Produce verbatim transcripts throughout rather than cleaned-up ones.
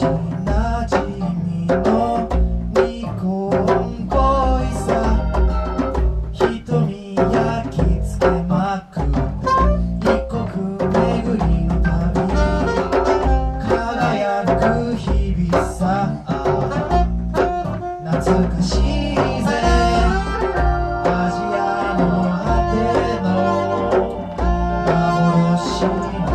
なじみのニコン恋さ瞳焼き付けまく一国巡りの旅輝く日々さ懐かしいぜアジアの果ての幻の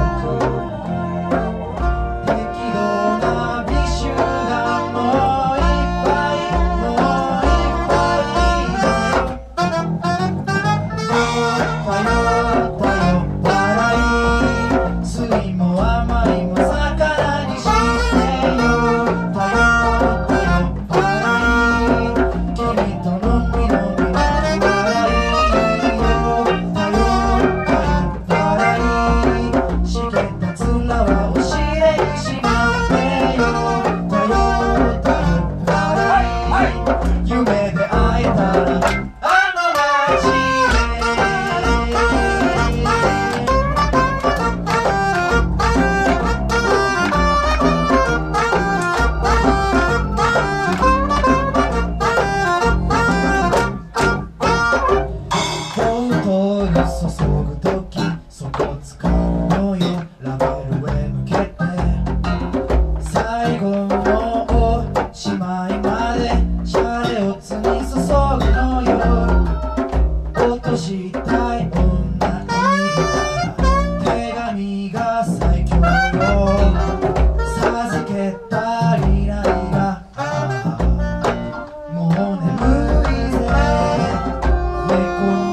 注ぐときそこ使うのよラベルへ向けて最後のおしまいまでシャレオツに注ぐのよ落としたい女に手紙が最強よ授けたりないがもう眠いぜ猫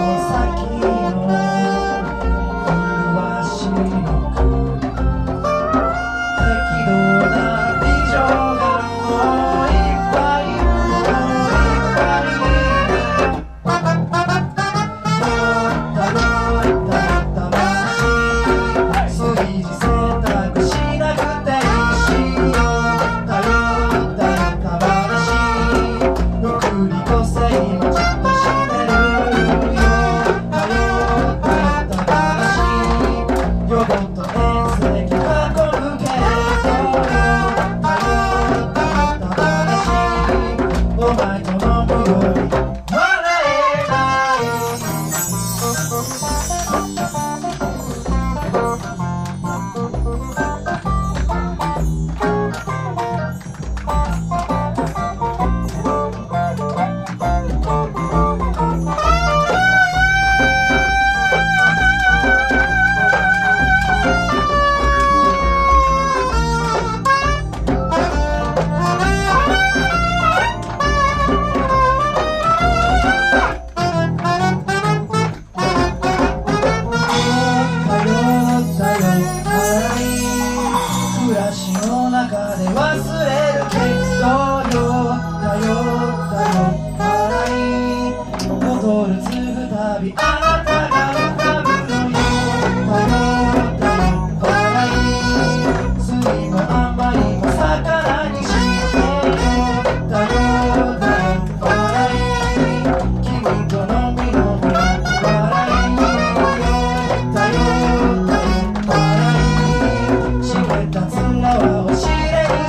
中で忘れるけどよ頼ったよ笑い戻る継ぐたびあなたが浮かぶのよ頼ったよ笑い酸いも甘いも魚にしてよ頼ったよ笑い君とのみのみ笑いよ頼ったよ笑い茂った面は教え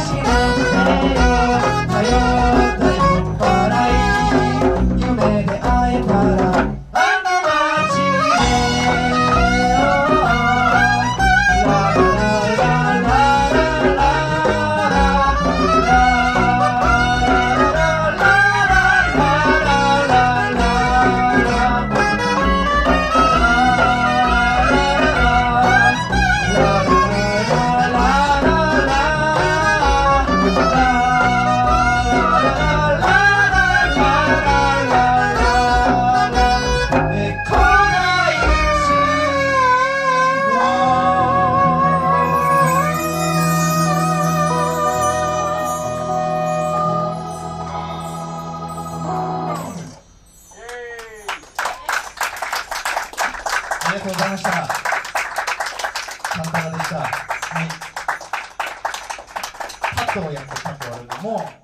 ありがとうございました。カンタラでした。はい。カットをやってカット終わるのも